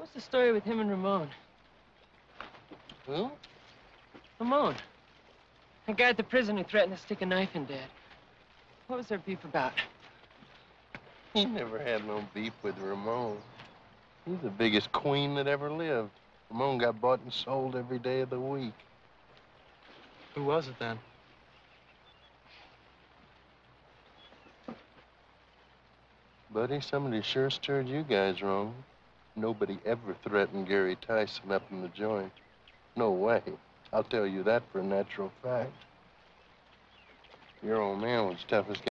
was the story with him and Ramon? Who? Ramon. The guy at the prison who threatened to stick a knife in Dad. What was their beef about? He never had no beef with Ramon. He's the biggest queen that ever lived. Ramon got bought and sold every day of the week. Who was it then? Buddy, somebody sure stirred you guys wrong. Nobody ever threatened Gary Tyson up in the joint. No way. I'll tell you that for a natural fact. Your old man was tough as